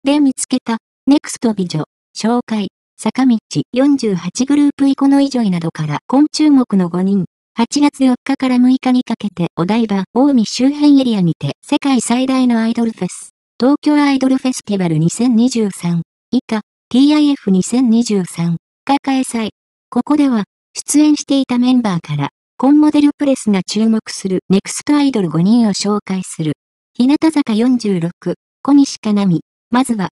で見つけた、ネクスト美女、紹介、坂道48グループイコノイジョイなどから今注目の5人。8月4日から6日にかけてお台場、青海周辺エリアにて世界最大のアイドルフェス、東京アイドルフェスティバル2023以下 TIF2023 が開催。ここでは出演していたメンバーから今モデルプレスが注目するネクストアイドル5人を紹介する。日向坂46、小西かなみ。まずは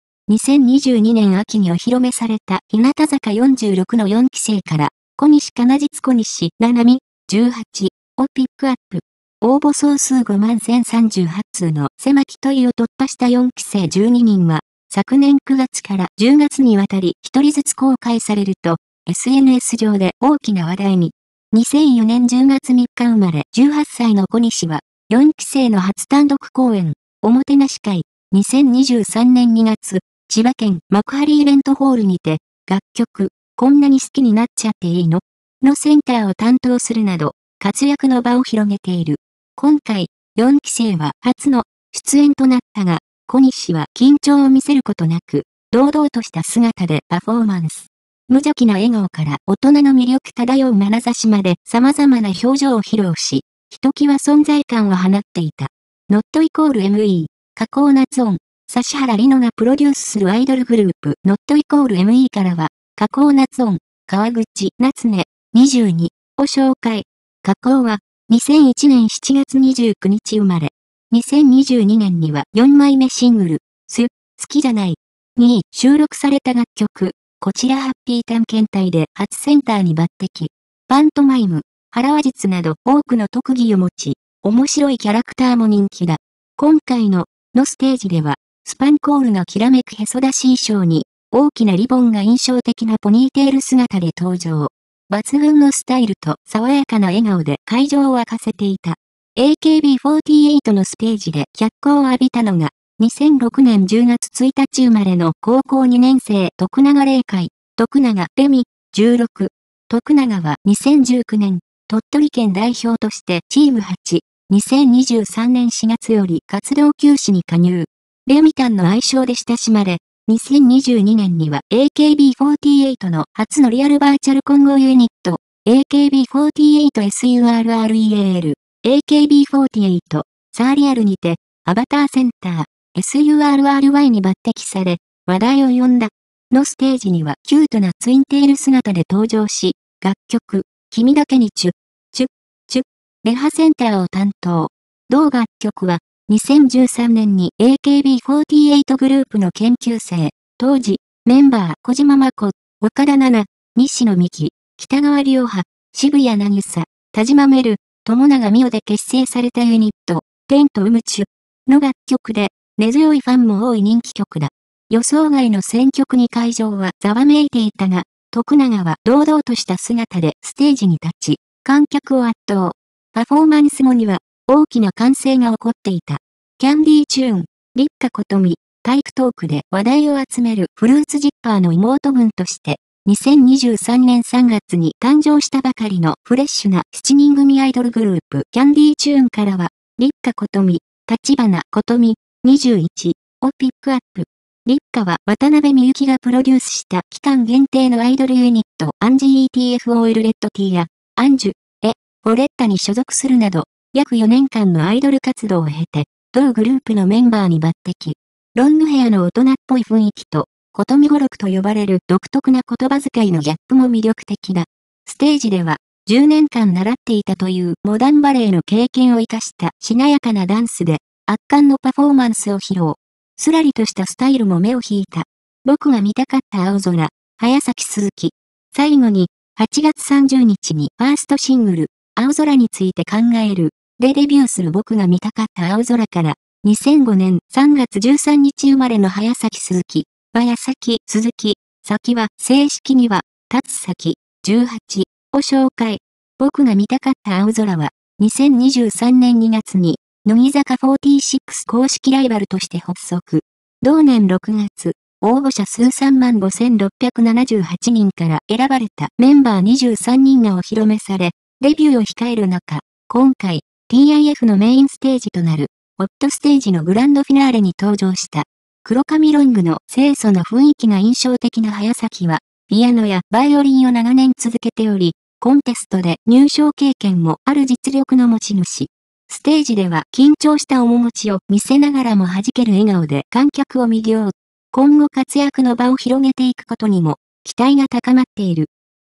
2022年秋にお披露目された日向坂46の4期生から小西かな実小西ななみ18をピックアップ。応募総数51038通の狭き問いを突破した4期生12人は、昨年9月から10月にわたり1人ずつ公開されると、SNS 上で大きな話題に。2004年10月3日生まれ18歳の小西は、4期生の初単独公演、おもてなし会、2023年2月、千葉県幕張イベントホールにて、楽曲、こんなに好きになっちゃっていいののセンターを担当するなど、活躍の場を広げている。今回、4期生は初の出演となったが、小西は緊張を見せることなく、堂々とした姿でパフォーマンス。無邪気な笑顔から大人の魅力漂う眼差しまで様々な表情を披露し、ひときわ存在感を放っていた。Not =ME、加工夏音、指原莉乃がプロデュースするアイドルグループ Not =MEからは、加工夏音、川口夏音、22を紹介。加工は2001年7月29日生まれ。2022年には4枚目シングル、好きじゃないに収録された楽曲、こちらハッピー探検隊で初センターに抜擢。パントマイム、腹話術など多くの特技を持ち、面白いキャラクターも人気だ。今回のステージでは、スパンコールのきらめくへそ出し衣装に、大きなリボンが印象的なポニーテール姿で登場。抜群のスタイルと爽やかな笑顔で会場を沸かせていた。AKB48 のステージで脚光を浴びたのが、2006年10月1日生まれの高校2年生徳永玲海、徳永レミ、16。徳永は2019年、鳥取県代表としてチーム8、2023年4月より活動休止に加入。レミタンの愛称で親しまれ、2022年には AKB48 の初のリアルバーチャル混合ユニット、AKB48SURREAL、AKB48、サーリアルにて、アバターセンター、SURRY に抜擢され、話題を呼んだ。のステージにはキュートなツインテール姿で登場し、楽曲、君だけにチュッ、レハセンターを担当。同楽曲は、2013年に AKB48 グループの研究生、当時、メンバー小島真子、岡田奈々、西野美紀、北川里央葉、渋谷渚、田島メル、友永美桜で結成されたユニット、テントウムチュの楽曲で、根強いファンも多い人気曲だ。予想外の選曲に会場はざわめいていたが、徳永は堂々とした姿でステージに立ち、観客を圧倒。パフォーマンス後には、大きな歓声が起こっていた。キャンディーチューン、立花琴美、タイプトークで話題を集めるフルーツジッパーの妹分として、2023年3月に誕生したばかりのフレッシュな7人組アイドルグループキャンディーチューンからは、立花琴美、橘琴美、21をピックアップ。立花は渡辺美幸がプロデュースした期間限定のアイドルユニットアンジ ETF オイルレッドティーやアンジュ、フォレッタに所属するなど、約4年間のアイドル活動を経て、同グループのメンバーに抜擢。ロングヘアの大人っぽい雰囲気と、ことみ語録と呼ばれる独特な言葉遣いのギャップも魅力的だ。ステージでは、10年間習っていたというモダンバレエの経験を活かしたしなやかなダンスで、圧巻のパフォーマンスを披露。すらりとしたスタイルも目を引いた。僕が見たかった青空、早崎鈴木。最後に、8月30日にファーストシングル、青空について考える。でデビューする僕が見たかった青空から、2005年3月13日生まれの早崎鈴木、早崎鈴木、先は正式には、立つ先、18を紹介。僕が見たかった青空は、2023年2月に、乃木坂46公式ライバルとして発足。同年6月、応募者数35,678人から選ばれたメンバー23人がお披露目され、デビューを控える中、今回、TIF のメインステージとなる、ホットステージのグランドフィナーレに登場した。 黒髪ロングの清楚な雰囲気が印象的な早崎は、ピアノやバイオリンを長年続けており、コンテストで入賞経験もある実力の持ち主。ステージでは緊張した面持ちを見せながらも弾ける笑顔で観客を魅了。今後活躍の場を広げていくことにも期待が高まっている。